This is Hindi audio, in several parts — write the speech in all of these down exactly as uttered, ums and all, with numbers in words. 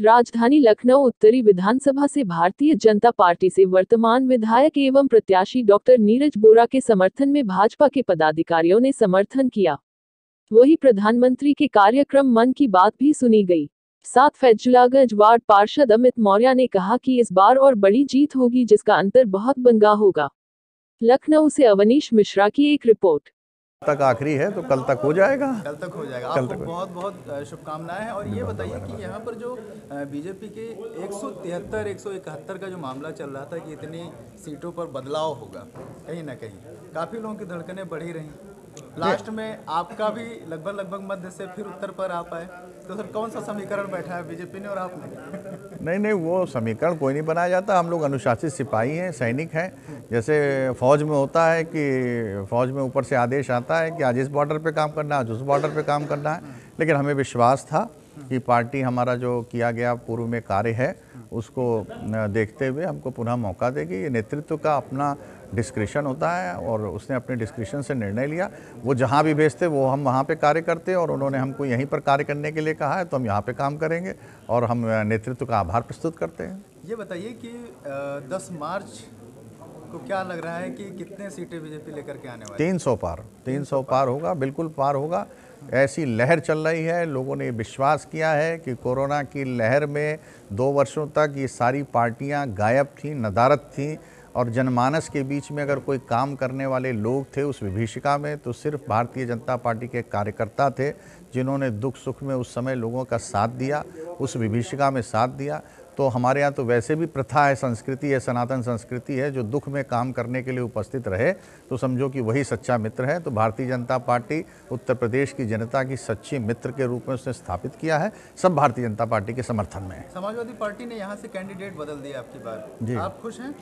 राजधानी लखनऊ उत्तरी विधानसभा से भारतीय जनता पार्टी से वर्तमान विधायक एवं प्रत्याशी डॉक्टर नीरज बोरा के समर्थन में भाजपा के पदाधिकारियों ने समर्थन किया। वहीं प्रधानमंत्री के कार्यक्रम मन की बात भी सुनी गई। साथ फैजुलागंज वार्ड पार्षद अमित मौर्य ने कहा कि इस बार और बड़ी जीत होगी, जिसका अंतर बहुत बंगा होगा। लखनऊ से अवनीश मिश्रा की एक रिपोर्ट। तक आखिरी है तो कल तक हो जाएगा। कल तक हो जाएगा। कल आपको तक बहुत बहुत शुभकामनाएं हैं। और ये बताइए कि यहाँ पर जो बीजेपी के एक सौ तिहत्तर एक सौ इकहत्तर का जो मामला चल रहा था कि इतनी सीटों पर बदलाव होगा, कहीं ना कहीं काफ़ी लोगों की धड़कनें बढ़ी रहीं। लास्ट में आपका भी लगभग लगभग मध्य से फिर उत्तर पर आ पाए, तो सर कौन सा समीकरण बैठा है बीजेपी ने और आपने? नहीं नहीं, वो समीकरण कोई नहीं बनाया जाता। हम लोग अनुशासित सिपाही हैं, सैनिक हैं। जैसे फौज में होता है कि फौज में ऊपर से आदेश आता है कि आज इस बॉर्डर पे काम करना है, आज उस बॉर्डर पे काम करना है। लेकिन हमें विश्वास था कि पार्टी हमारा जो किया गया पूर्व में कार्य है उसको देखते हुए हमको पुनः मौका देगी। ये नेतृत्व का अपना डिस्क्रिशन होता है और उसने अपने डिस्क्रिशन से निर्णय लिया। वो जहाँ भी भेजते वो हम वहाँ पे कार्य करते और उन्होंने हमको यहीं पर कार्य करने के लिए कहा है, तो हम यहाँ पे काम करेंगे और हम नेतृत्व का आभार प्रस्तुत करते हैं। ये बताइए कि दस मार्च को क्या लग रहा है कि कितने सीटें बीजेपी लेकर के आने वाली? तीन सौ पार तीन सौ पार होगा, बिल्कुल पार होगा। ऐसी लहर चल रही है, लोगों ने विश्वास किया है कि कोरोना की लहर में दो वर्षों तक ये सारी पार्टियां गायब थीं, नदारद थीं और जनमानस के बीच में अगर कोई काम करने वाले लोग थे उस विभीषिका में, तो सिर्फ भारतीय जनता पार्टी के कार्यकर्ता थे जिन्होंने दुख सुख में उस समय लोगों का साथ दिया, उस विभीषिका में साथ दिया। तो हमारे यहाँ तो वैसे भी प्रथा है, संस्कृति है, सनातन संस्कृति है, जो दुख में काम करने के लिए उपस्थित रहे तो समझो कि वही सच्चा मित्र है। तो भारतीय जनता पार्टी उत्तर प्रदेश की जनता की सच्ची मित्र के रूप में उसने स्थापित किया है। सब भारतीय जनता पार्टी के समर्थन में है। समाजवादी पार्टी ने यहाँ से कैंडिडेट बदल दिया आपकी बार जी, आप खुश हैं?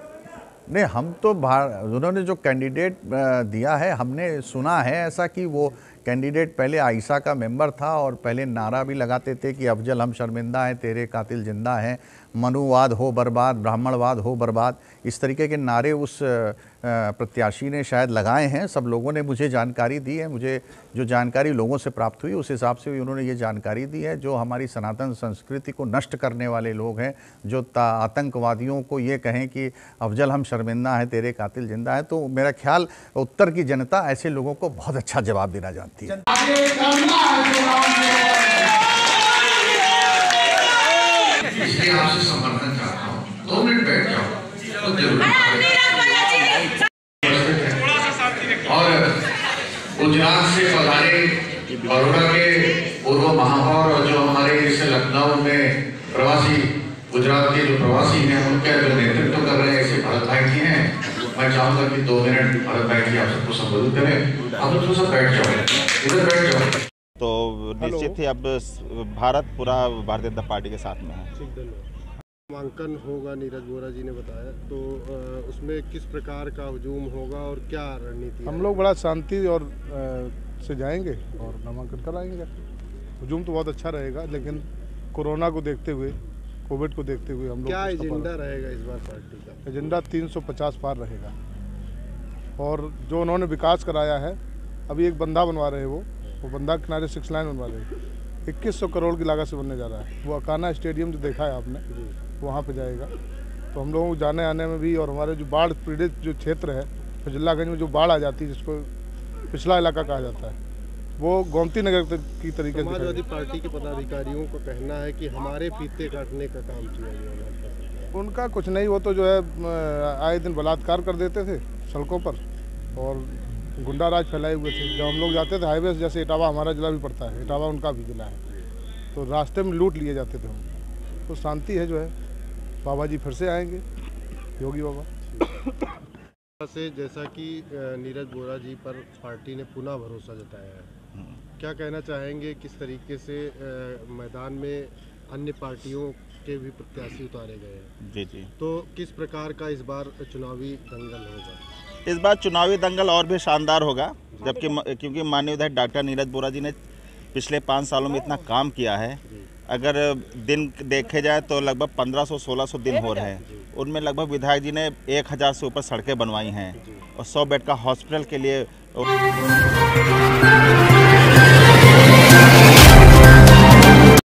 नहीं, हम तो उन्होंने जो कैंडिडेट दिया है, हमने सुना है ऐसा कि वो कैंडिडेट पहले आइसा का मेंबर था और पहले नारा भी लगाते थे कि अफजल हम शर्मिंदा हैं, तेरे कातिल जिंदा हैं, मनुवाद हो बर्बाद, ब्राह्मणवाद हो बर्बाद, इस तरीके के नारे उस प्रत्याशी ने शायद लगाए हैं। सब लोगों ने मुझे जानकारी दी है, मुझे जो जानकारी लोगों से प्राप्त हुई उस हिसाब से भी उन्होंने ये जानकारी दी है। जो हमारी सनातन संस्कृति को नष्ट करने वाले लोग हैं, जो आतंकवादियों को ये कहें कि अफजल हम शर्मिंदा हैं, तेरे कातिल जिंदा है, तो मेरा ख्याल उत्तर की जनता ऐसे लोगों को बहुत अच्छा जवाब देना जानती है। इसलिए आपसे समर्थन चाहता हूँ, दो मिनट बैठ जाओ और गुजरात से पधारे बड़ौदा के पूर्व महापौर और जो हमारे इस लखनऊ में प्रवासी गुजरात के जो प्रवासी हैं उनके जो नेतृत्व कर रहे हैं ऐसे भरत भाई जी हैं। मैं चाहूँगा कि दो मिनट भरत भाई जी आप सबको संबोधित करें। आप लोग सब बैठ जाओ, इधर बैठ जाओ। तो निश्चित ही अब भारत पूरा भारतीय जनता पार्टी के साथ में है। नामांकन होगा, नीरज बोरा जी ने बताया, तो उसमें किस प्रकार का हुजूम होगा और क्या रणनीति? हम लोग बड़ा शांति और से जाएंगे और नामांकन कराएंगे। हुजूम तो बहुत अच्छा रहेगा, लेकिन कोरोना को देखते हुए, कोविड को देखते हुए हम लोग क्या एजेंडा रहेगा इस बार पार्टी का? एजेंडा तीन सौ पचास पार रहेगा और जो उन्होंने विकास कराया है, अभी एक बंधा बनवा रहे हैं, वो वो बंधा किनारे सिक्स लाइन बनवा रहे हैं, इक्कीस सौ करोड़ की लागत से बनने जा रहा है। वो अकाना स्टेडियम जो देखा है आपने, वहाँ पे जाएगा। तो हम लोगों को जाने आने में भी, और हमारे जो बाढ़ पीड़ित जो क्षेत्र है फैजुलागंज में जो बाढ़ आ जाती है, जिसको पिछला इलाका कहा जाता है, वो गोमती नगर की तरीके से। समाजवादी पार्टी के पदाधिकारियों को कहना है कि हमारे फीते काटने का काम किया गया। उनका कुछ नहीं, वो तो जो है आए दिन बलात्कार कर देते थे सड़कों पर और गुंडा राज फैलाए हुए थे। जब हम लोग जाते थे हाईवे से, जैसे इटावा हमारा जिला भी पड़ता है, इटावा उनका भी जिला है, तो रास्ते में लूट लिए जाते थे हम। तो शांति है जो है, बाबा जी फिर से आएंगे, योगी बाबा से। जैसा कि नीरज बोरा जी पर पार्टी ने पुनः भरोसा जताया है, क्या कहना चाहेंगे? किस तरीके से मैदान में अन्य पार्टियों के भी प्रत्याशी उतारे गए हैं? जी जी। तो किस प्रकार का इस बार चुनावी दंगल होगा? इस बार चुनावी दंगल और भी शानदार होगा, जबकि क्योंकि माननीय विधायक डॉक्टर नीरज बोरा जी ने पिछले पाँच सालों में इतना काम किया है। अगर दिन देखे जाए तो लगभग पंद्रह सौ सोलह सौ दिन हो रहे हैं। उनमें लगभग विधायक जी ने एक हज़ार से ऊपर सड़कें बनवाई हैं और सौ बेड का हॉस्पिटल के लिए